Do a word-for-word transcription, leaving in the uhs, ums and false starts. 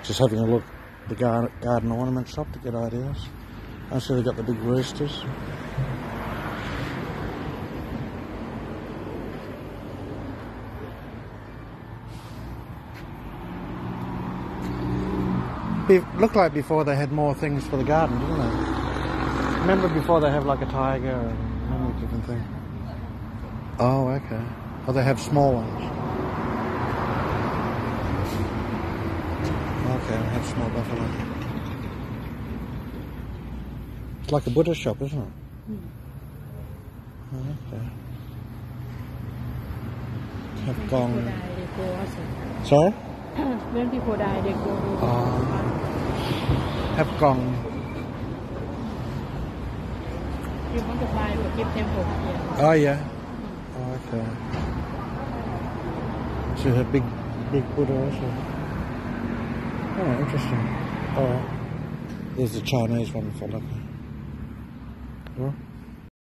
Just having a look at the garden, garden ornament shop to get ideas. I see they've got the big roosters. It looked like before they had more things for the garden, didn't they? Remember before they have like a tiger and many different things? Oh, okay. Oh, they have small ones. Okay, they have small buffalo. It's like a Buddhist shop, isn't it? Mm. Oh, okay. Have gong. Sorry? When people die, they go to Oh. Have gong. You want to buy a gift temple here. Oh, yeah. Oh, okay. So the big, big Buddha also. Oh, interesting. Oh, there's the Chinese one for that. Oh.